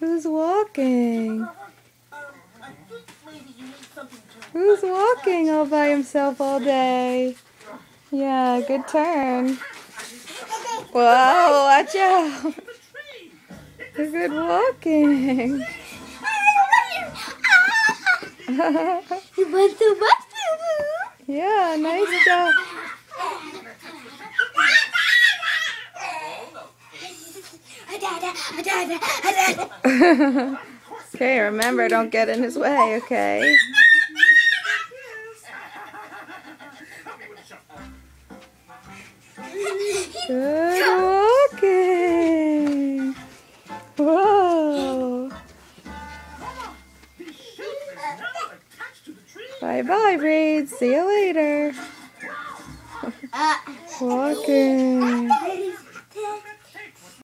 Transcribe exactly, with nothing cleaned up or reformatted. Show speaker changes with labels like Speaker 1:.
Speaker 1: Who's walking? Who's walking all by himself all day? Yeah, good turn. Whoa, watch out. You're good walking.
Speaker 2: You went to what?
Speaker 1: Yeah, nice job. Okay, remember, don't get in his way, okay? Good walking. Whoa. Bye-bye, Brady. See you later. Walking.